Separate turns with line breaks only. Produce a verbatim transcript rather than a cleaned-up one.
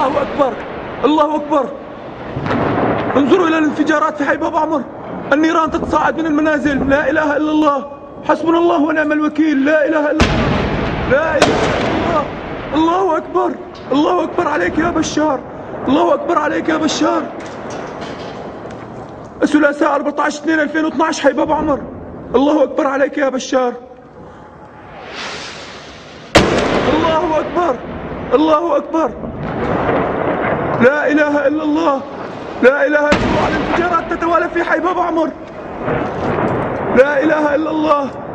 الله أكبر، الله أكبر. انظروا إلى الانفجارات في حي باب عمر، النيران تتصاعد من المنازل. لا إله إلا الله، حسبنا الله ونعم الوكيل. لا إله إلا الله، لا إله إلا الله. الله أكبر، الله أكبر عليك يا بشار، الله أكبر عليك يا بشار. الثلاثاء أربعة عشر اثنين ألفين واثني عشر حي باب عمر. الله أكبر عليك يا بشار. الله أكبر، الله أكبر. لا إله إلا الله، لا إله إلا الله. الانفجارات تتوالى في حي باب عمر. لا إله إلا الله.